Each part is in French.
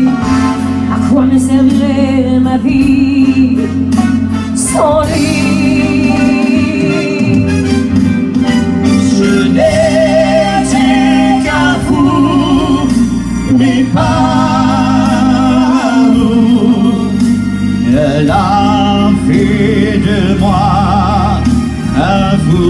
À quoi me servirait ma vie sans lui? Je n'étais qu'un fou, mais pas l'amour. Elle a fait de moi un fou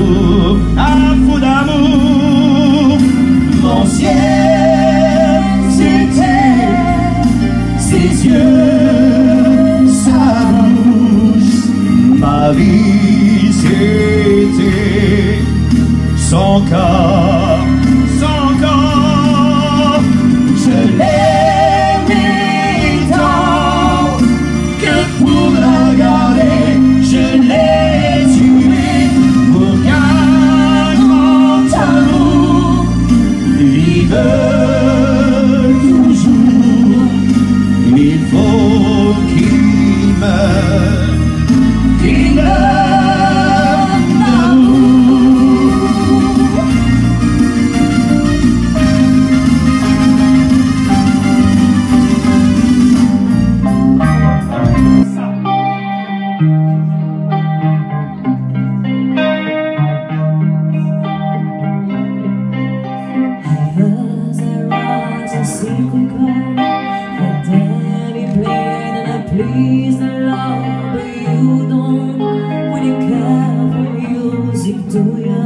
d'amour. Mon ciel, c'était ses yeux, sa bouche. Ma vie, c'était son corps, son corps. Je l'aimais tant que pour la garder, je l'ai tué pour qu'un grand amour vive toujours. Il faut qu'il meure, qu'il meure d'amour. As I rise, I secret call. The daddy played and I please the Lord, but you don't really care for music, do ya?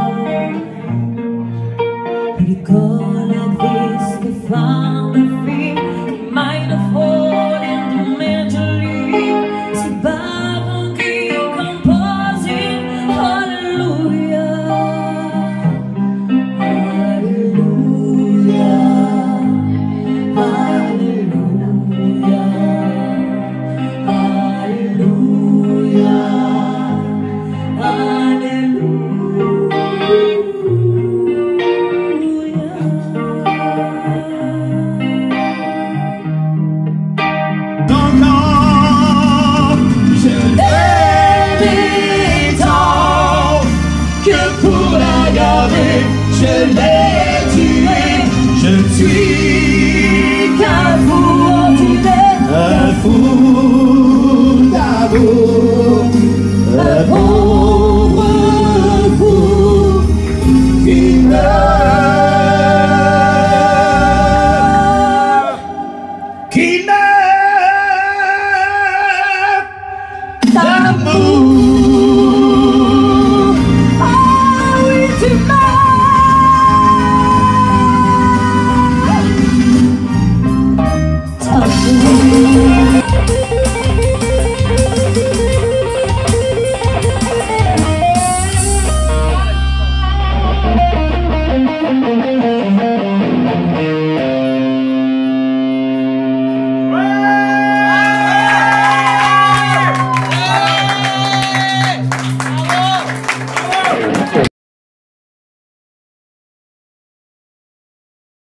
Pretty call like this, you found a feet, mind of falling to mentally. C'est pas bon qui composing, hallelujah. Je l'aimais tant que pour la garder, je l'ai tué. Je suis